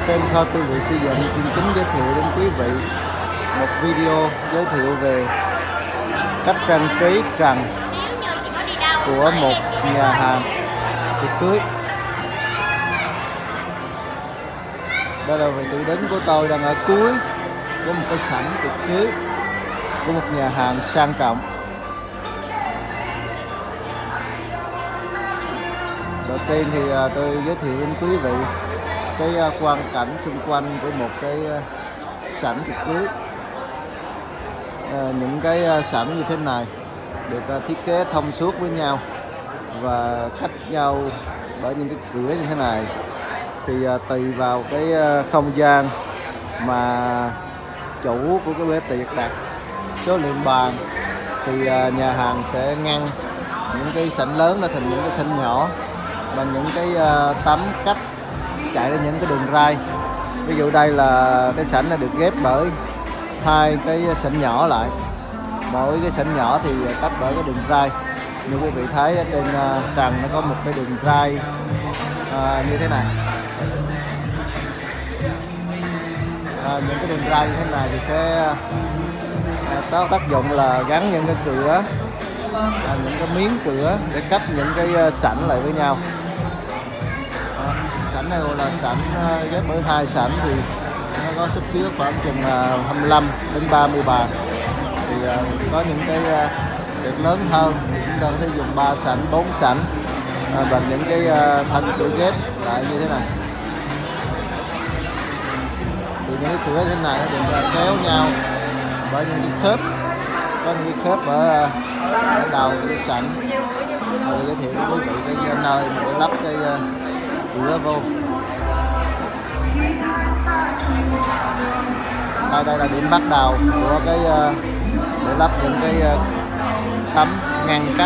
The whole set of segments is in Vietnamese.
Kênh Kho Tư liệu Xây dựng xin kính giới thiệu đến quý vị một video giới thiệu về cách trang trí trần của một nhà hàng tiệc cưới. Đây là vị trí đứng của tôi đang ở cuối của một cái sảnh tiệc cưới của một nhà hàng sang trọng. Đầu tiên thì tôi giới thiệu đến quý vị cái quang cảnh xung quanh của một cái sảnh tiệc cưới. Những cái sảnh như thế này được thiết kế thông suốt với nhau và cách nhau bởi những cái cửa như thế này, thì tùy vào cái không gian mà chủ của cái bữa tiệc đặt số lượng bàn thì nhà hàng sẽ ngăn những cái sảnh lớn ra thành những cái sảnh nhỏ bằng những cái tấm cách chạy ra những cái đường ray. Ví dụ đây là cái sảnh này được ghép bởi hai cái sảnh nhỏ lại, mỗi cái sảnh nhỏ thì cách bởi cái đường ray. Như quý vị thấy ở trên trần nó có một cái đường ray như thế này. Những cái đường ray như thế này thì sẽ có tác dụng là gắn những cái cửa, những cái miếng cửa để cách những cái sảnh lại với nhau. Sảnh này gọi là sảnh ghép bởi hai sảnh thì nó có sức chứa khoảng chừng 25 đến 30 bàn. Thì có những cái tiệc lớn hơn thì chúng ta có thể dùng 3 sảnh, 4 sảnh bằng những cái thanh cửa ghép lại như thế này. Thì những cái cửa thế này nó được kéo nhau bởi những cái khớp, có những cái khớp ở đầu cái sảnh. Tôi giới thiệu với quý vị cái nơi mà để lắp cái cửa vô. Đây là điểm bắt đầu của cái để lắp những cái tấm ngăn cách.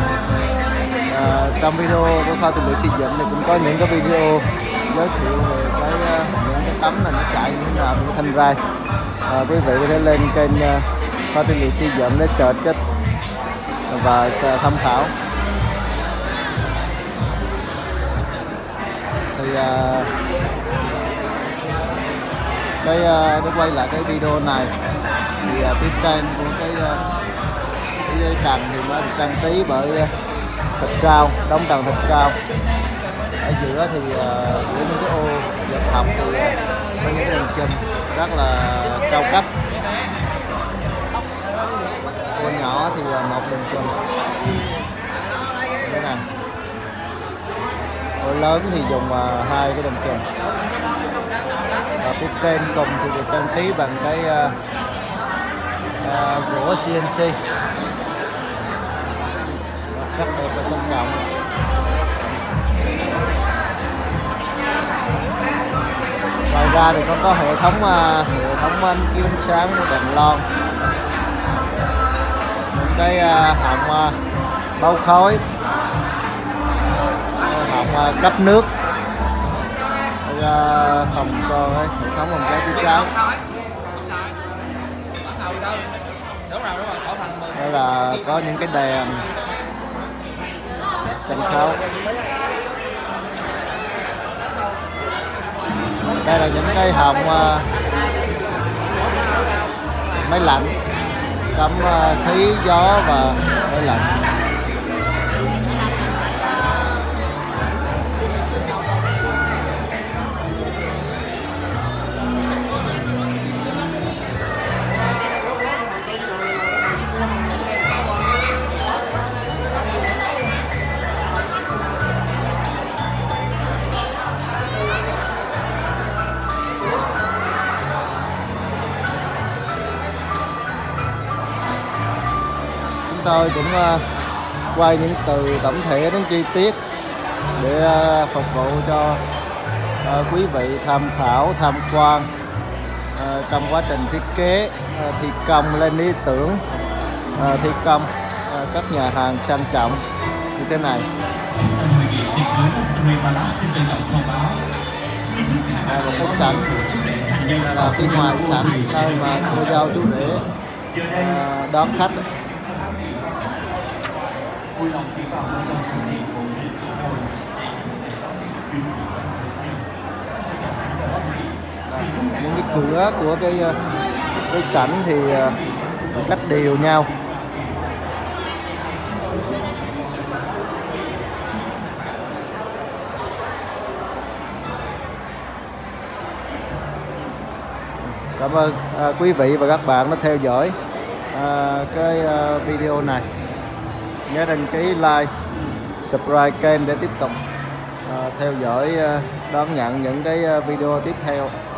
Trong video của Kho Tư liệu Xây dựng thì cũng có những cái video giới thiệu về những cái tấm này nó chạy như thế nào, những thanh ray. Quý vị có thể lên kênh Kho Tư liệu Xây dựng để search và tham khảo. Thì để quay lại cái video này thì phía trên của cái dây trần thì nó được trang trí bởi thạch cao, đống trần thạch cao. Ở giữa thì giữa những cái ô dệt học thì có những đèn chùm rất là cao cấp. Ô nhỏ thì một đèn chùm thế này, ô lớn thì dùng hai cái đèn chùm. Và phía trên cùng thì được trang trí bằng cái gỗ CNC rất đẹp và trang trọng. Ngoài ra thì có hệ thống ánh chiếu ánh sáng của đèn lon, những cái họng bao khói, họng cấp nước, phòng còn hệ thống phòng cháy chữa cháy. Đây là có những cái đèn sân khấu. Đây là những cái họng máy lạnh, cắm khí gió và máy lạnh. Tôi cũng quay những từ tổng thể đến chi tiết để phục vụ cho quý vị tham khảo, tham quan trong quá trình thiết kế, thi công lên ý tưởng, thi công các nhà hàng sang trọng như thế này. Một cái sảnh là phía ngoài sảnh nơi mà cô dâu chú rể đón khách. vui lòng đi vào bên trong sự hiện của Điện Chủ Hội để nhận lễ đón quý vị. Xin trân trọng kính mời quý vị những cái cửa của cái sảnh thì cách đều nhau. Cảm ơn quý vị và các bạn đã theo dõi cái video này. Nhớ đăng ký, like, subscribe kênh để tiếp tục theo dõi đón nhận những cái video tiếp theo.